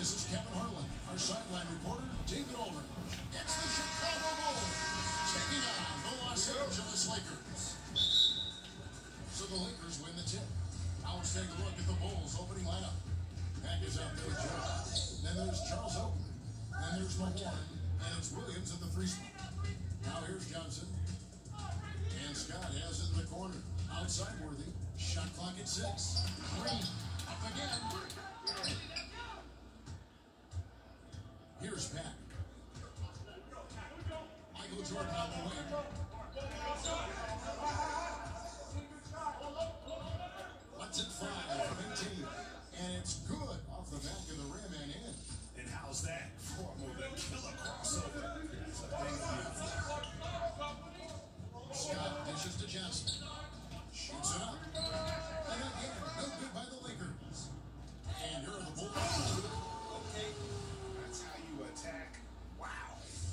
This is Kevin Harlan, our sideline reporter, David Ulrich. It's the Chicago Bulls taking on the Los Angeles Lakers. So the Lakers win the tip. Now let's take a look at the Bulls opening lineup. Back is out there, Joe. Then there's Charles Oakley. Then there's Mahorn. And it's Williams at the 3 spot. Now here's Johnson. And Scott has it in the corner. Outside Worthy. Shot clock at 6. Green. Up again. Here's Pat. Michael Jordan on the wing. Let's it fly from 18. And it's good off the back of the rim and in. And how's that? Formal, the killer crossover. It's a big deal. Scott dishes to Johnson. Shoots it up. And again, no good by the Lakers. And here are the Bulls. Okay. That's how you attack. Wow.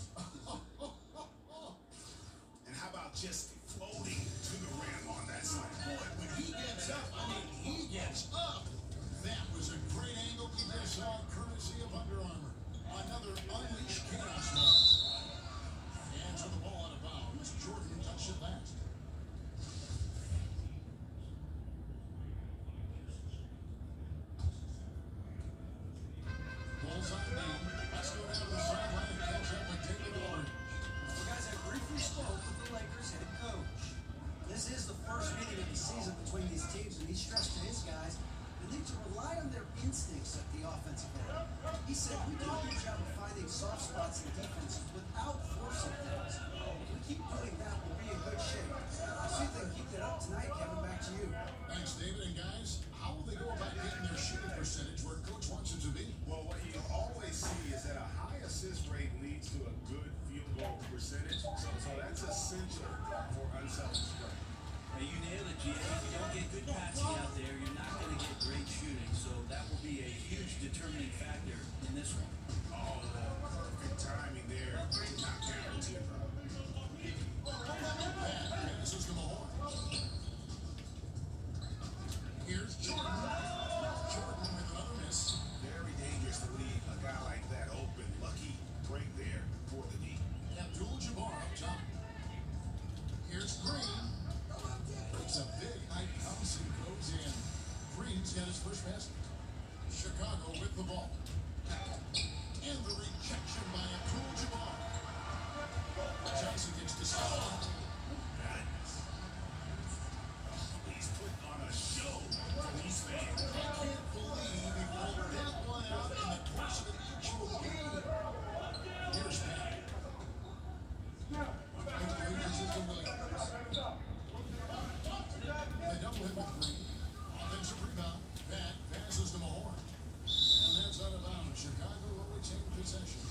And how about just floating to the rim on that side? Boy, when he gets up, he gets up. That was a great angle we just saw, courtesy of Under Armour. Another unleashed chaos ball. And to the ball out of bounds. Jordan touched it last. Bulls on me. Let's go down to the sideline and catch up with David Ulrich. Well, guys, I briefly spoke with the Lakers head coach. This is the first meeting of the season between these teams, and he stressed to his guys they need to rely on their instincts at the offensive end. He said, we do a good job of finding soft spots in defenses without forcing things. If we keep doing that, we'll be in good shape. I'll see if they can keep that up tonight. Kevin, back to you. Thanks, David. And guys, how will they go about getting their shooting percentage where Coach wants it to be? Well, what you always see is that a high assist rate leads to a good field goal percentage. So that's essential for unselfish play. Hey, you nailed it, G. If you don't get good passing out there, you're not going to get great shooting. So that will be a huge determining factor in this one. Oh, perfect timing there. Not guaranteed. This is the Mahorn. Here's Jordan. Jordan with another miss. Very dangerous to leave a guy like that open. Lucky break there for the D. Abdul-Jabbar up top. Here's Green. It's a big height comes and goes in. Green's got his first basket. Chicago with the ball. And the rejection by Abdul-Jabbar. Johnson gets to stop. He's putting on a show for these fans. I can't believe he pulled that one out in the course of an actual game. Here's Pat. And the Lakers is the Williams. They double him with Green. Offensive rebound. Pat passes to Mahorn. And that's out of bounds. Chicago will retain possession.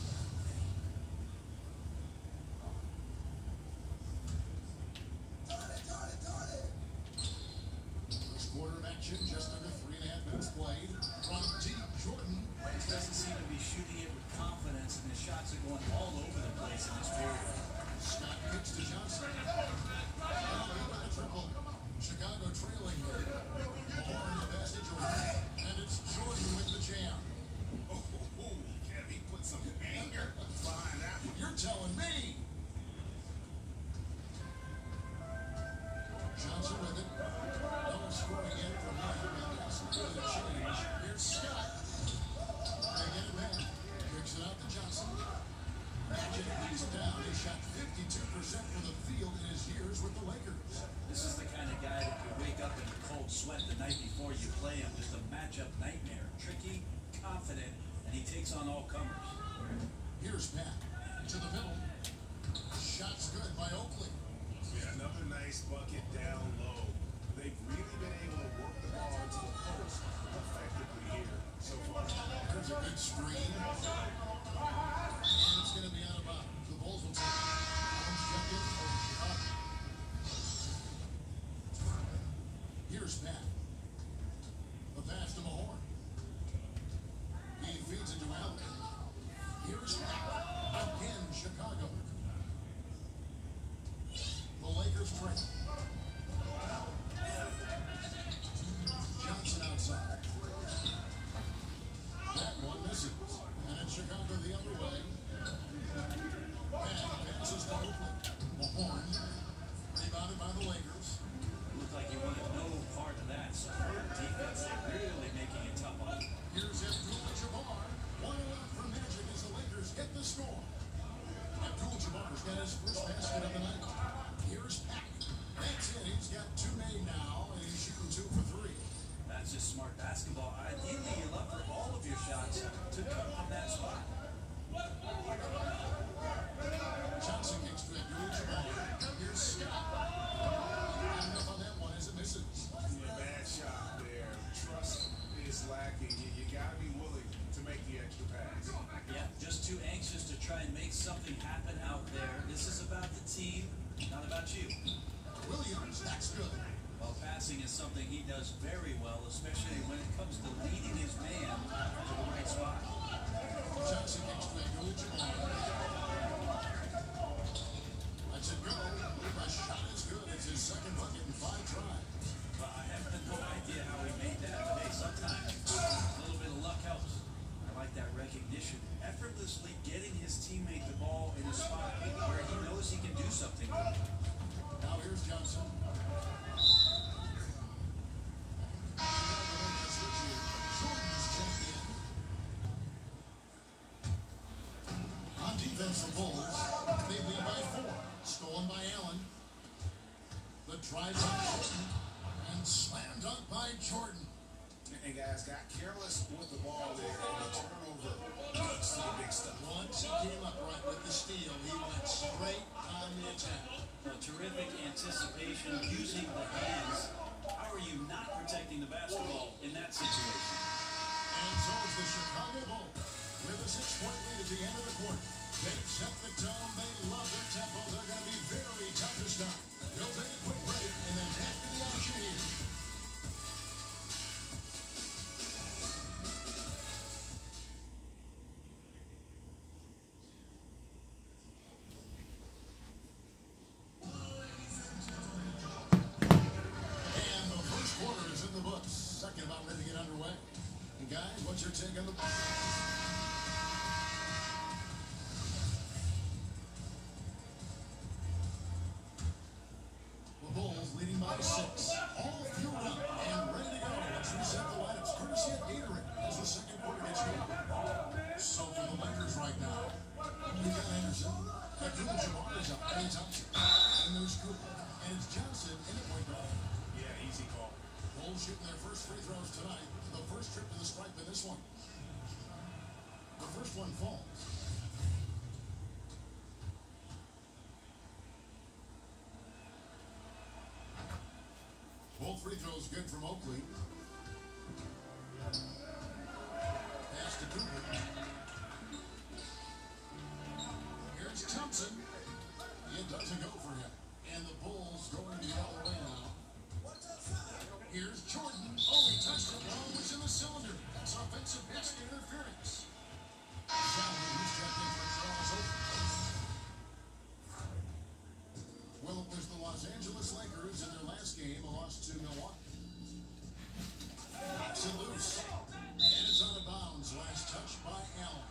First quarter of action, just under 3.5 minutes played. From deep, Jordan. He doesn't seem to be shooting it with confidence, and his shots are going all over the place in this period. Scott kicks to Johnson. And a triple. Chicago trailing. Mahorn the pass to Jordan. And it's Jordan with the jam. Kevin, he put some anger behind that one. You're telling me. Johnson with it. No scoring in from him. And that's not a change. Here's Scott. They get it back. Kicks it out to Johnson. Magic leads down. He shot 52% from the field in his years with the Lakers. This is the kind of guy that could wake up in a cold sweat the night before you play him. Just a matchup nightmare. Tricky, confident, and he takes on all comers. Here's Pat. To the middle. Shot's good by Oakley. Yeah, another nice bucket down low. They've really been able to work the ball into the post effectively here so far. There's a good screen. And it's going to be out of bounds. The Bulls will take one second over Chicago. Here's Pat. The pass to Mahorn. He feeds it to Allen. Here's Pat. Again, Chicago. The Lakers trail. Johnson outside. That one misses. try and make something happen out there. This is about the team, not about you. Williams, that's good. Well, passing is something he does very well, especially when it comes to leading his man to the right spot. Johnson gets to a good Jabbar. Lets it go. The shot is good. It's his second bucket in 5 tries. Well, I have no idea how he made that, but hey, sometimes a little bit of luck helps. I like that recognition. Effortlessly getting his teammate the ball in a spot where he knows he can do something with it. Now here's Johnson. On defense, the Bulls, they lead by 4. Stolen by Allen. The drive by Jordan. And slam dunk by Jordan. And guys got careless with the ball there, and the turnover leads to the big stuff. Once he came up right with the steal, he went straight on the attack. A terrific anticipation using the hands. How are you not protecting the basketball in that situation? And so is the Chicago Bulls. With a 6-point lead at the end of the quarter. They've set the tone. They love their tempo. They're going to be very tough to stop. We'll take a quick break and then back to the action here. And the first quarter is in the books. Second about ready to get underway. And guys, what's your take on the... The Bulls leading by 6. All fueled up and ready to go. Let's reset the lineups. Courtesy of Gatorade as the second quarter gets going. So for the Lakers right now, we got Anderson. Abdul-Jabbar is up. And it's Thompson. And there's Cooper. And it's Johnson in at point guard. Yeah, easy call. Bulls shooting their first free throws tonight. The first trip to the stripe in this one. The first one falls. Both free throws good from Oakley. Pass to Cooper. Here's Thompson. It doesn't go for him. And the Bulls going the other way now. Here's Jordan. Oh, he touched it. Ball was in the cylinder. That's offensive basket interference. Sally, who's checked in for Charles Oakley. Well, it was the Los Angeles Lakers in their last game, a loss to Milwaukee. Knocks it loose. And it's out of bounds. Last touch by Allen.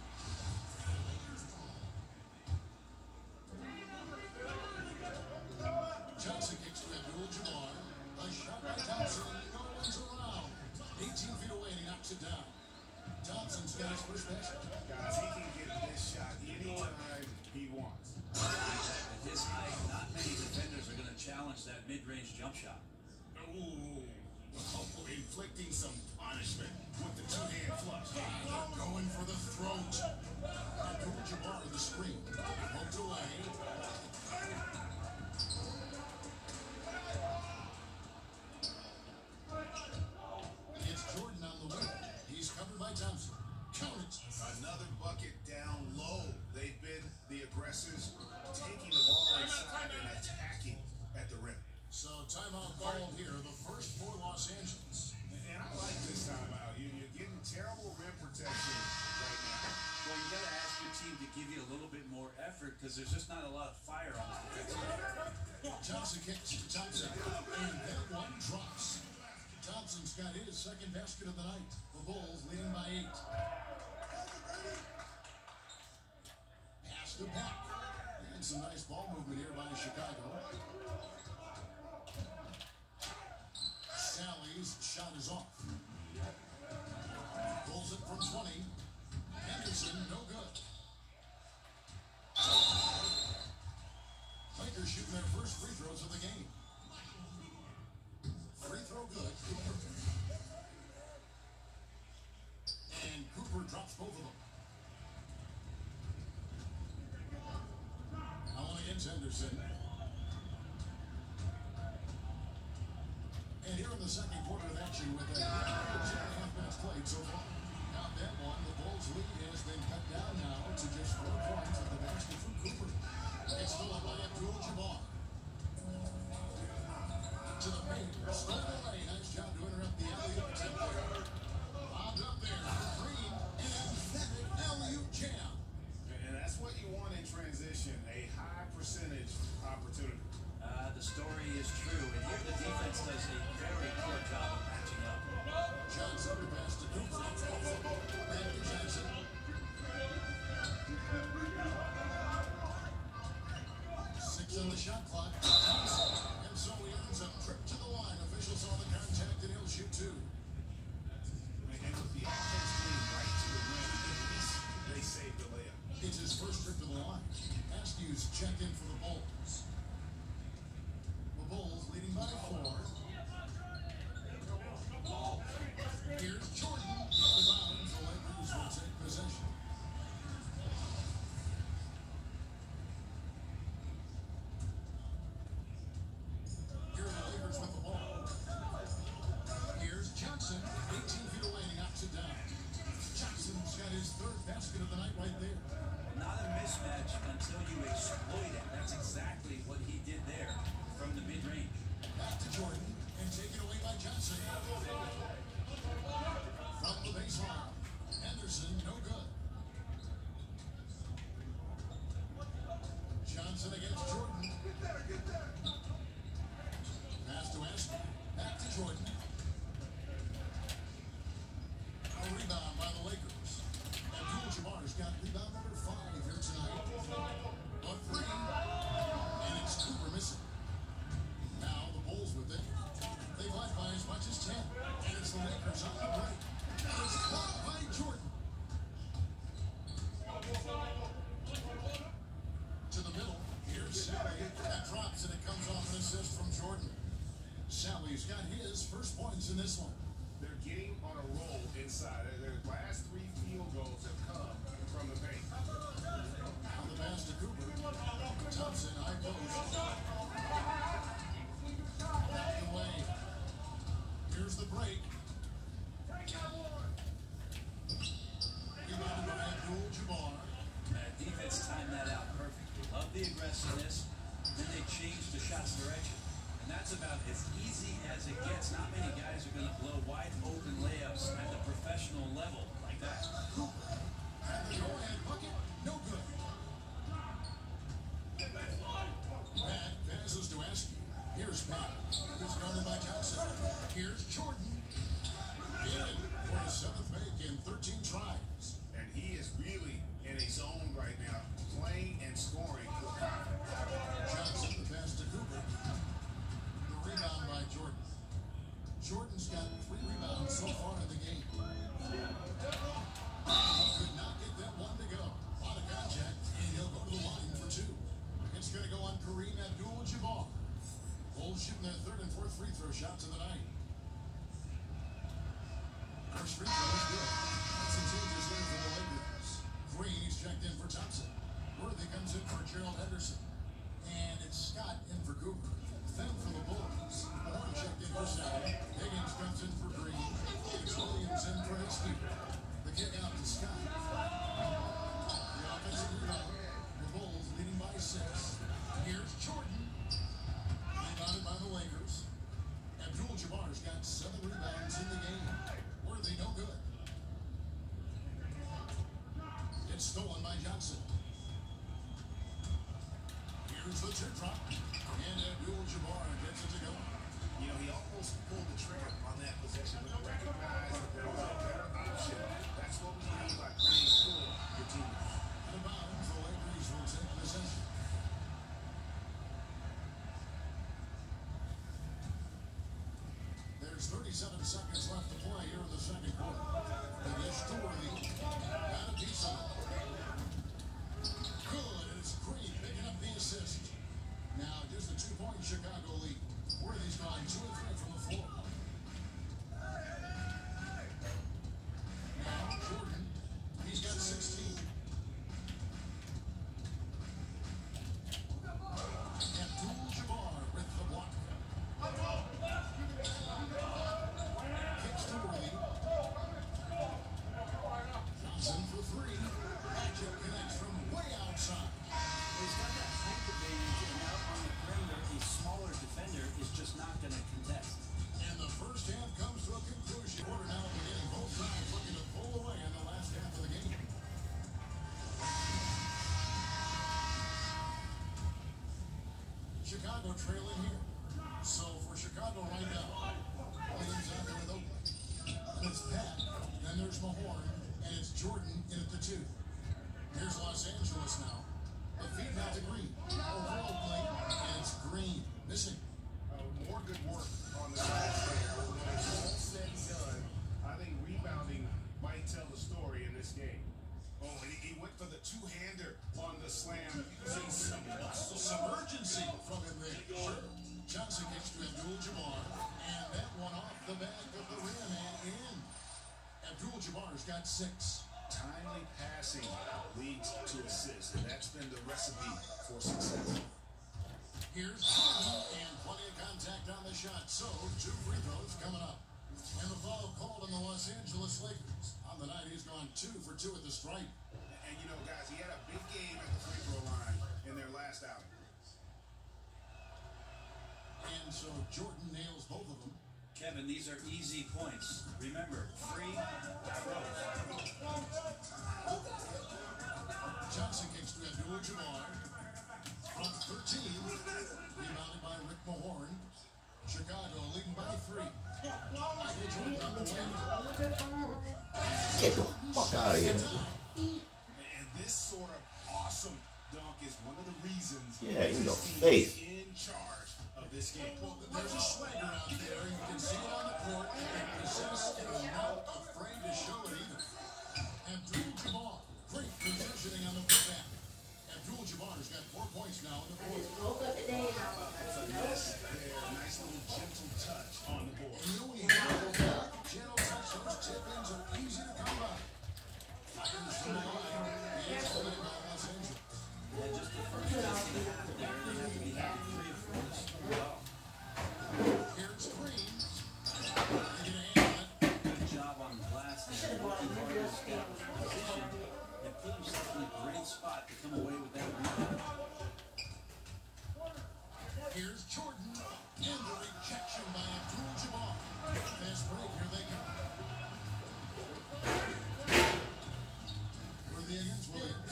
Johnson kicks to Abdul-Jabbar. A shot by Thompson. No one's around. 18 feet away and he knocks it down. Thompson's got his first basket. Guys, he can get this shot anytime he wants. At this height, not many defenders are going to challenge that mid-range jump shot. Ooh. Oh, inflicting some punishment with the two-hand flush. They're going for the throat. Abdul-Jabbar with the screen. Poked away. It's Jordan on the wing. He's covered by Thompson. Count it. Another bucket down low. They've been the aggressors, taking the ball inside and attacking at the rim. So timeout called here. The first for Los Angeles. And I like this timeout. You're getting terrible rim protection right now. Well, you got to ask your team to give you a little bit more effort because there's just not a lot of fire on this defensive. Johnson kicks to Thompson. And that one drops. Thompson's got his second basket of the night. The Bulls leading by 8. Pass to Pack. And some nice ball movement here by Chicago. Sally's shot is off. Pulls it from 20. Henderson, no good. Lakers shooting their first free throws of the game. Free throw good. And Cooper drops both of them. Allen against Henderson. And here in the second quarter of action with 2.5 minutes played so far. Now that one, the Bulls' lead has been cut down now to just 4 points. right there. Not a mismatch until you exploit it. That's exactly what he did there from the mid-range. Back to Jordan and taken away by Johnson. From the baseline, Henderson, no good. Johnson against Jordan. Pass to Ashley. Back to Jordan. A rebound by the Lakers. Abdul-Jabbar's got rebound number 5 here tonight. A 3. And it's Cooper missing. Now the Bulls with it. They've led by as much as 10. And it's the Lakers on the break. It's blocked by Jordan. To the middle. Here's Sally. That drops and it comes off an assist from Jordan. Sally's got his first points in this one. They're getting on a roll inside. Their last 3 field goals have come from the paint. Now the pass to Cooper. Thompson, high post. Back away. Here's the break. Rebounded by Abdul-Jabbar. That defense timed that out perfectly. Love the aggressiveness. Then they changed the shot's direction. And that's about as easy as it gets. Not many guys are going to blow wide open layups at the professional level like that. And the go-ahead bucket, no good. Pat passes to Askew. Here's Pat. He's guarded by Johnson. Here's Jordan. In for his 7th make in 13 tries. And he is really in a zone right now, playing and scoring with confidence. Johnson, the pass to Cooper. The rebound by Jordan. Jordan's got 3 rebounds so far in the game. He could not get that one to go. A lot of contact, and he'll go to the line for 2. It's going to go on Kareem Abdul-Jabbar. Bulls shooting their 3rd and 4th free throw shots of the night. First free throw is good. That's some changes there for the Lakers. Green, he's checked in for Thompson. Worthy comes in for Gerald Henderson. And it's Scott in for Cooper. Then for the Bulls. Horn checked in for Sally. Higgins comes in for Green. It's Williams in for Askew. The kick out to Scott. The offensive rebound. The Bulls leading by 6. Here's Jordan. Rebounded by the Lakers. Abdul-Jabbar's got 7 rebounds in the game. Worthy, no good. It's stolen by Johnson. Here's the tip drop. And Abdul-Jabbar gets it to go. You know, he almost pulled the trigger on that possession, but recognized that there was a better option. That's what we mean by playing for your team. Out of bounds, the Lakers will take possession. There's 37 seconds left to play here in the second quarter. The dish to Worthy. Got a piece of it. Good, and it's Green picking up the assist. Now just a 2-point Chicago lead. Worthy's gone 2 of 3 from the floor. Now Jordan, he's got 16. Abdul-Jabbar with the block. Kicks to Worthy. Johnson for 3. Magic connects from way outside. He's got that height advantage, and out on the perimeter, a smaller defender is just not going to contest. And the first half comes to a conclusion. Quarter now beginning. Both sides looking to pull away in the last half of the game. Chicago trailing here. So for Chicago right now, Williams out there with Oakley. And it's Pat. Then there's Mahorn. And it's Jordan in at the 2. Here's Los Angeles now. The feed now to Green. Over Oakley. And it's Green. Missing. More good work on the side there. When it's all said and done, I think rebounding might tell the story in this game. Oh, and he went for the 2-hander on the slam. Using some muscle. Some urgency from him there. Sure. Johnson gets to Abdul-Jabbar. And that one off the back of the rim and in. Abdul-Jabbar's got 6. Timely passing leads to assist, and that's been the recipe for success. Here's Jordan, and plenty of contact on the shot. So, 2 free throws coming up. And the foul called on the Los Angeles Lakers. On the night, he's gone 2 for 2 at the stripe. And, you know, guys, he had a big game at the free throw line in their last outing. And so Jordan nails both of them. Kevin, these are easy points. Remember, free throws. Johnson kicks to Abdul-Jabbar. From 13, rebounded by Rick Mahorn. Chicago leading by 3. Michael Jordan on the wing. Get the fuck out of here. And this sort of awesome dunk is one of the reasons Yeah, in your he's face. in charge of this game. Well, there's a swagger out there. You can see it on the court. And possess and is not afraid to show it either. Abdul-Jabbar, great positioning on the putback. Abdul-Jabbar's got 4 points now in the fourth. Woke up today and I was Finesse there, nice little gentle touch on the board. And you know when you have a gentle touch, those tip-ins are easy to come by. Fires from the line. The edge holding by Los Angeles. And just the first 15 and a half there, they have to be hitting 3 or 4 to score well. Here's Green. They get a hand on it. Good job on the glass there. Working hard to establish position and put himself in a great spot to come away with that rebound. Here's Jordan. And the rejection by Abdul-Jabbar. Fast break. Here they go. Worthy against Williams.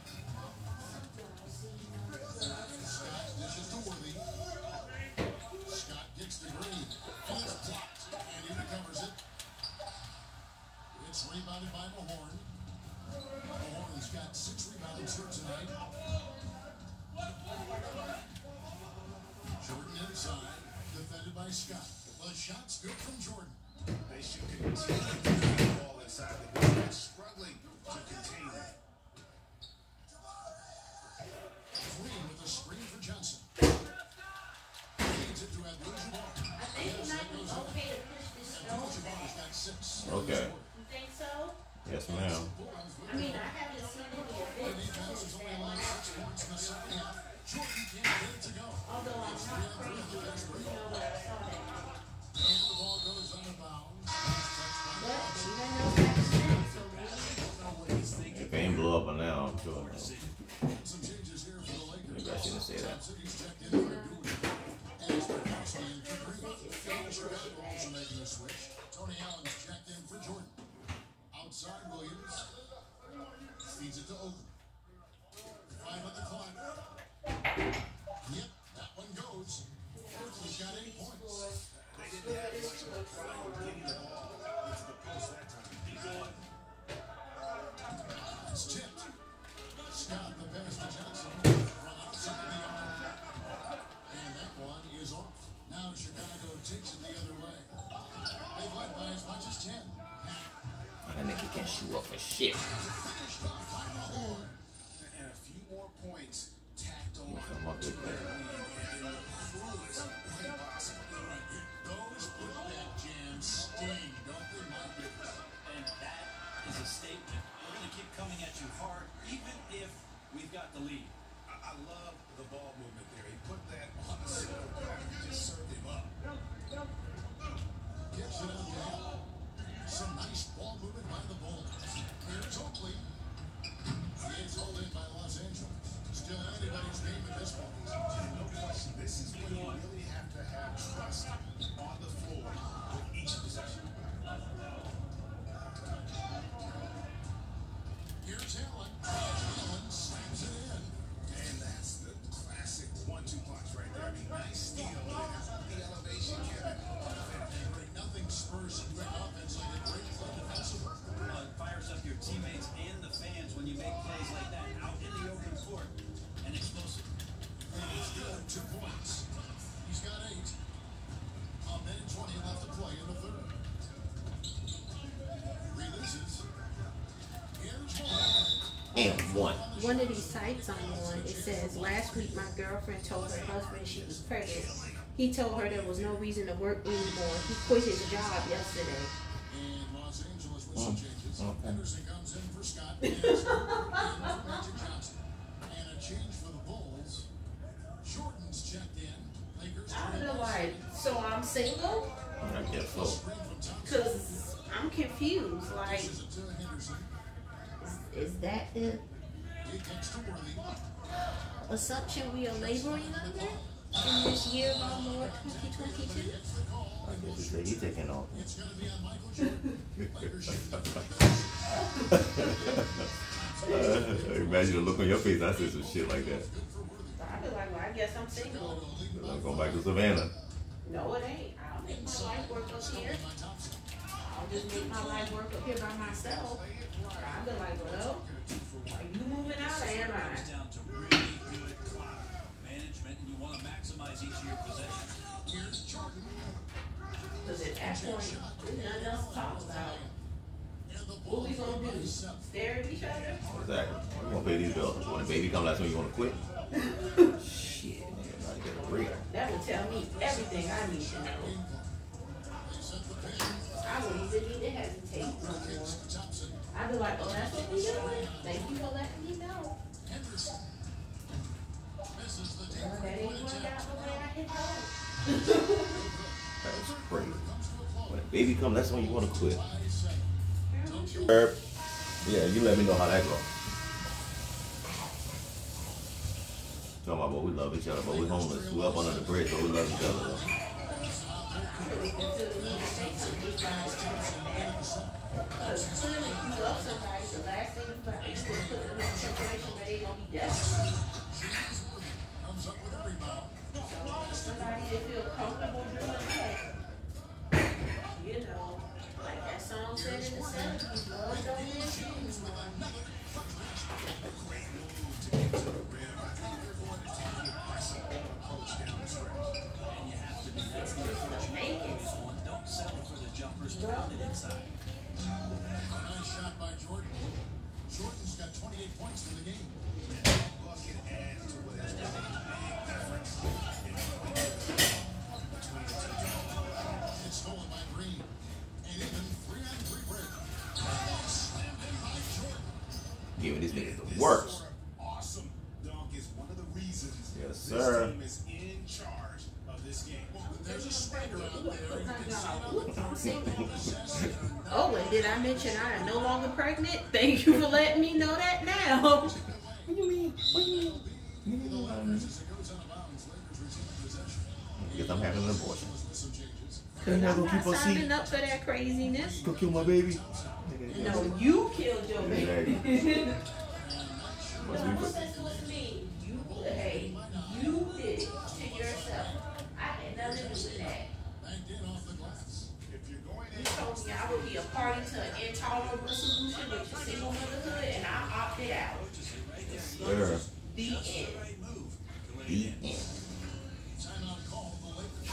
Scott dishes to Worthy. Scott kicks to Green. And it's blocked. And he recovers it. It's rebounded by Mahorn. Mahorn's got 6 rebounds here tonight. Jordan inside. Defended by Scott. Well, shot's good from Jordan. They should continue to get the ball inside the basket, struggling to contain it. Green with a screen for Johnson. Feeds it to Abdul-Jabbar. I think it might be okay to push this stone Abdul-Jabbar's back. got 6. Okay. You think so? Yes, ma'am. I mean, I haven't seen any The events defense is push only that allowed much. 6 points in the second half. Jordan can't get it to go. Although I'm It's not 3 on 3 crazy, on the fast break. you know, when I saw that. And the ball goes out of bounds. Touched by But Johnson. you know back then, so maybe. Don't know what he's thinking. If it ain't blow up by now, I'm sure. Poor decision. Some changes here for the Lakers. Maybe I shouldn't say that. City's checked in for Abdul-Jabbar. And it's Paxson in for Green. And Chicago also making a switch. Tony Allen's checked in for Jordan. Outside Williams. Feeds it to Oakland. 5 on the clock. Yep, that one goes. Oakland's got 8 points. They didn't have much of a problem getting the ball into the post that time. It's tipped. Scott, the pass to Johnson. From outside the arc. And that one is off. Now Chicago takes it the other way. They've led by as much as 10. That nigga can't shoot up for shit. Finished off by Mahorn. And a few more points tacked on Come up with that. in the cruelest way possible. Those putback jams sting, don't they, Mike? And that is a statement. We're going to keep coming at you hard, even if we've got the lead. I love the ball movement there. He put that on the center back and just served him up. Gets it out there. Some nice ball movement by the Bulls. Here's Oakley. He is hauled in by Los Angeles. Still anybody's game at this point. No question. This is when you really have to have trust on the floor with each possession. Here's Allen. Allen slams it in. And that's the classic 1-2 punch right there. I mean, nice steal. And how about the elevation, Kevin? And nothing spurs some great offense like a great play defensively. Well, it fires up your teammates and the fans when you make plays like that out in the open court and explosive. He's good. 2 points. He's got 8. A minute 20 left to play in the third. Releases. Here's one. And one. One of these sites I'm on, it says, last week my girlfriend told her husband she was pregnant. He told her there was no reason to work anymore. He quit his job yesterday. And Los Angeles with some changes. Henderson comes in for Scott. And in for Magic Johnson. And a change for the Bulls. Jordan's checked in. Lakers. I feel like, so I'm single? I guess so. Screen from Thompson. Because I'm confused. Like, Dishes it to Henderson. Is that the He kicks to Worthy. assumption we are laboring under in this year of our Lord 2022? I guess he said he taking off. It's going to be on Michael Jordan. Lakers shoot. Imagine the look on your face. I said some shit like that. I be like, well, I guess I'm single. I'm going back to Savannah. No, it ain't. I'll make my life work up here. I'll just make my life work up here by myself. I'll be like, well, are you moving out or am I? Comes down to really good clock management, and you want to maximize each of your possessions. Here's Jordan. Because at that point, there's nothing else to talk about. And the What ball we gonna do? Stare at each other? Exactly. You want to pay these bills. When the baby comes, that's when you want to quit. Shit, nigga, about to get a real. That would tell me everything I need to know. they set the pin. I wouldn't even need to hesitate no more. Thompson. I'd be like, oh, that's what we doing? Thank you for letting me know. Henderson. Misses the deep Well, that ain't worked out the way I had hoped. That's crazy. When the baby comes, that's when you want to quit. by 7. Herb, yeah, you let me know how that goes. Talking about, but we love each other, but we homeless. We up under the bridge, but we love each other. Though. Really consider me to say something about it. Because clearly you love somebody, the last thing you want is to put them in a situation where they gonna be desperate. Comes up with a rebound. So somebody that feel comfortable doing that, you know, like that song said in the 70s, love don't live anymore. And you have to be It's just the makings. Don't settle for the jumpers grounded inside. Nice shot by Jordan. Jordan's got 28 points in the game. Bucket adds to what has been a big difference in It's stolen by Green. And even 3-on-3 break. Slammed in by Jordan. Giving these niggas the This works. sort of awesome dunk is one of the reasons Yes, this sir. team is in charge of this game. There's a spider out there. You can see it on the I'm single. possession. Oh, and did I mention I am no longer pregnant? Thank you for letting me know that now. What do you mean? What do you mean? The Lakers, as it goes out of bounds, Lakers retain possession. Because I'm having an abortion. With some changes. I'm not signing up for that craziness. Go kill my baby. No, you killed your baby. Exactly. No, what's that supposed to mean? You, hey, you did it to yourself. I had nothing to do with that. Banked in off the glass. If you're going You told me I would be a party to an intolerable solution, which is single motherhood, and I opted out. Sir. The end. Right move. The end. Timeout call the Lakers.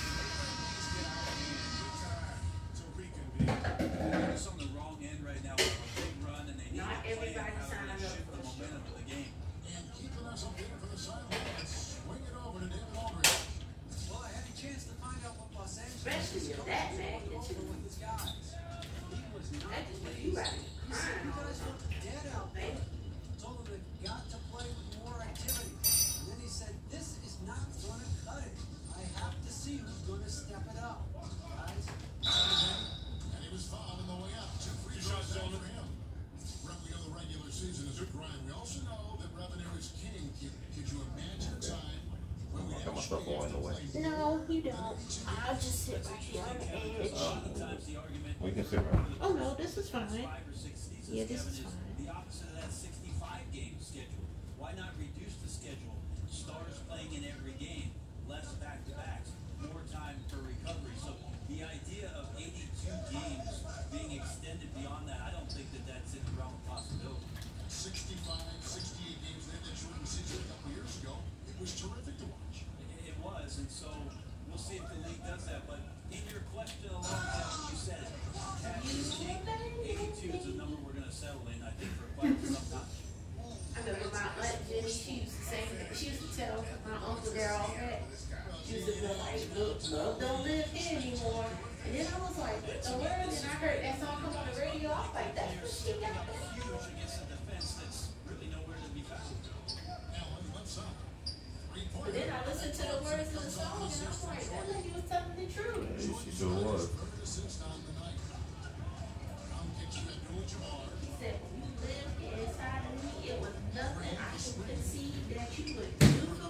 to reconvene. It's on the wrong end right now. A big run, and they need Not to play everybody how to signed really up shift for the the momentum of the game. And keeping us updated for the sideline. Swing it over to David Aldridge. Well, I had a chance to find out what Los Angeles Especially was with going that for magnitude. with his guys. He was not That just makes pleased. you right. He said you guys look dead out there. Told him they've got to play with more activity. And then he said, this is not going to cut it. I have to see who's going to step it up. Guys, And he was fouled on the way out. 2 free shots down for him. Wrapping up the regular season is a grind. We also know that revenue is king. Could you imagine a time when we I got my stuff all in the way. No, you don't. I'll just sit right here on the edge. Sometimes the argument We can sit right. Oh no, this is fine. 5 or 6 seasons, Yeah, this Kevin, is fine. the opposite of that 65 game schedule. Why not reduce the schedule? Stars playing in every game, less back-to-backs, more time for recovery. So the idea of 82 games being extended beyond that, I don't think that that's in the realm of possibility. 65, 68 games they had that shortened season a couple years ago. It was terrific to watch. It was, and so we'll see if the league does that. But in your question alone, Kevin, you said it. Cash is king. 82 is the number we're going to settle in, I think, for quite some time. I remember my aunt Jenny, she used to say, she used to tell my uncle girl that she used to be like, look, love don't live here anymore. And then I was like, what the word? And I heard that song come on the radio. I was like, that's what she got. Huge against a defense that's really nowhere to be found. Allen left side. But 3-point. then I listened to the words of the song and I was like, that lady was telling the truth. Yeah, she sure was. Third assist on the night. Brown kicks to Abdul-Jabbar. He said, when you live here,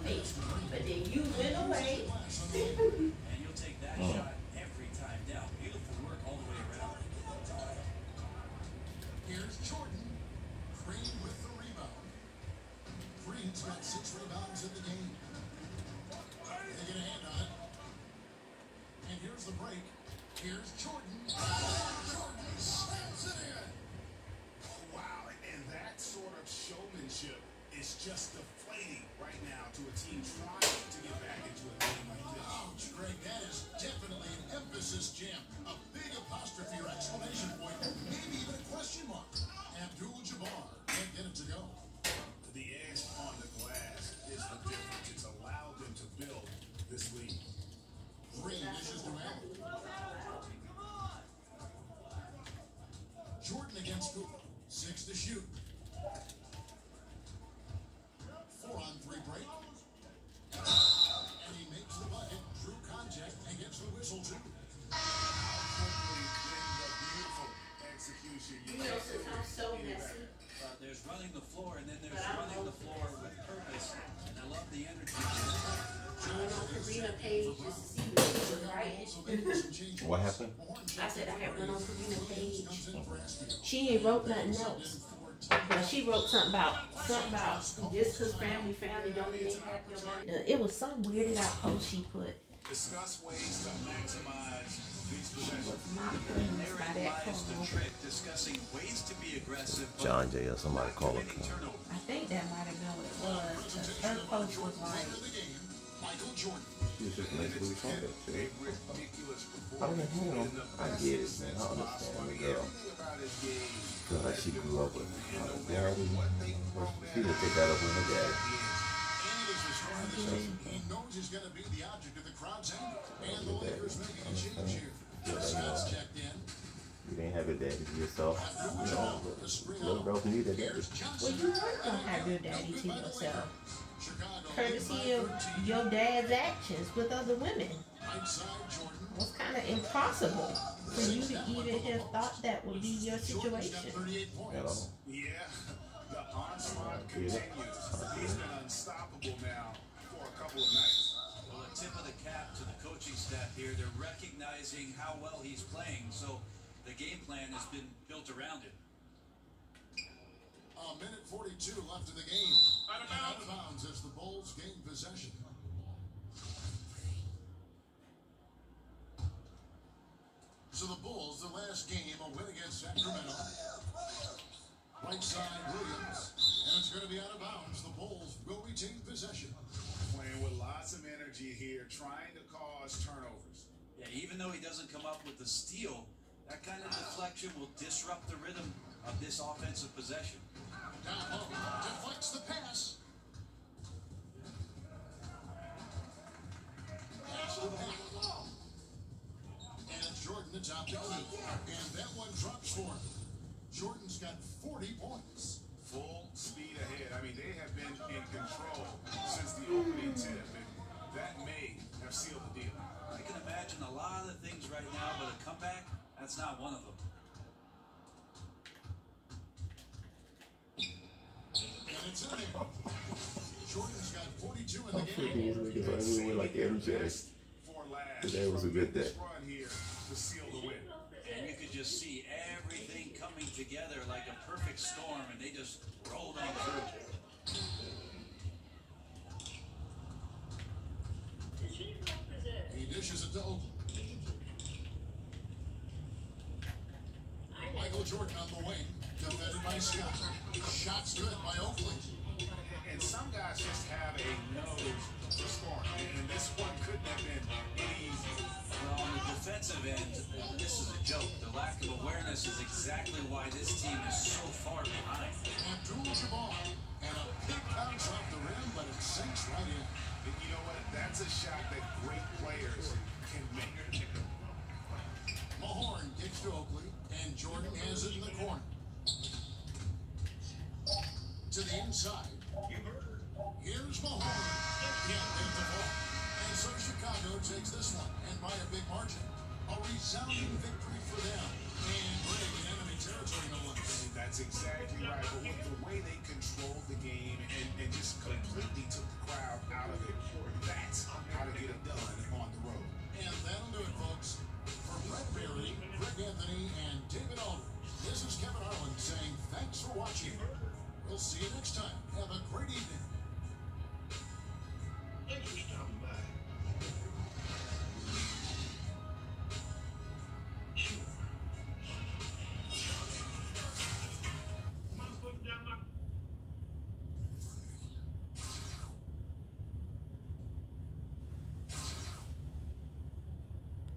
me. But then you went away. And you'll take that shot every time down. Beautiful work all the way around. Here's Jordan. Green with the rebound. Green's got 6 rebounds in the game. They get a hand on it. And here's the break. Here's Jordan. Jordan slams it in. Wow, and that sort of showmanship is just deflating right now to a team trying to get back into a game like this. Ouch, Greg, that is definitely an emphasis jam. A big apostrophe or exclamation point, maybe even a question mark. Abdul-Jabbar can't get it to go. The edge on the glass is the difference. It's allowed them to build this lead. Green dishes to Allen. Jordan against Cooper. 6 to shoot. 4-on-3 break. And he makes the bucket. Drew contact and gets the whistle too. Hopefully, then the beautiful execution. You know, since I'm so messy. There's running the floor, and then there's running the floor with purpose. And I love the energy. I went on Karina page just to see what she was writing. What happened? I said I had went on Karina page. She ain't wrote nothing else. But she wrote something about just because family don't make happy about it. It was some weirded out post she put. Discuss ways to maximize these possessions. Therein lies the trick, discussing ways to be aggressive. John Jay or somebody call it. I think that might have been what it was. 'Cause her post was like, Michael Jordan. She was just mentally something. See? Ridiculous I don't know. I get it, man. I understand the girl. Feel like she grew up with daddy. She didn't take that up with her daddy. He knows he's going to be the object of the crowd's anger. And the Lakers making a change here. Scott's checked in. You didn't have a daddy to yourself. You know, little girls need a daddy. well, you weren't going to have your daddy to yourself. Courtesy of your dad's actions with other women. It was kind of impossible for you to even have thought that would be your situation. You know? Yeah, the onslaught continues. He's been unstoppable now for a couple of nights. Well, a tip of the cap to the coaching staff here. They're recognizing how well he's playing, so the game plan has been built around it. A minute 42 left in the game. Out of bounds as the Bulls gain possession. So the Bulls, the last game, a win against Sacramento. Right side, Williams. And it's going to be out of bounds. The Bulls will retain possession. Playing with lots of energy here, trying to cause turnovers. Yeah, even though he doesn't come up with the steal, that kind of deflection will disrupt the rhythm of this offensive possession. Down low, deflects the pass. Pass to the back. And Jordan atop the key. And that one drops for him. Jordan's got 40 points. Full speed ahead. I mean, they have been in control since the opening tip, and that may have sealed the deal. I can imagine a lot of things right now, but a comeback, that's not one of them. And it's in there. Jordan's got 42 in the I'm sure game. these niggas are everywhere like MJ. For last, Today was a good day. run here to seal the win. And you could just see everything coming together like a perfect storm, and they just rolled on through. He dishes it to Oakland. Michael Jordan on the wing, defended by Scott. Shots good by Oakland. And some guys just have a nose for scoring, and this one couldn't have been any easier. Well, on the defensive end, this is a joke. The lack of awareness is exactly why this team is so far behind. Abdul-Jabbar. And a big bounce off the rim, but it sinks right in. And you know what? That's a shot that great players can make. Mahorn kicks to Oakley, and Jordan has it in the corner. To the inside. Here's Mahorn. Can't get the ball. And so Chicago takes this one, and by a big margin. A resounding victory for them. And Greg, in enemy territory, no less. And that's exactly right. But with the way they controlled the game and just completely took the crowd out of it, that's how to get it done on the road. And that'll do it, folks. For Brett Berry, Greg Anthony, and David Aldridge, this is Kevin Harlan saying thanks for watching. We'll see you next time. Have a great evening.